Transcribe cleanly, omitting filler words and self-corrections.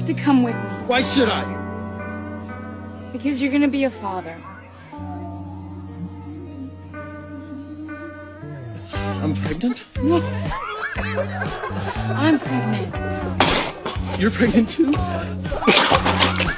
to come with me. Why should I? Because you're gonna be a father. I'm pregnant? No. I'm pregnant. You're pregnant too?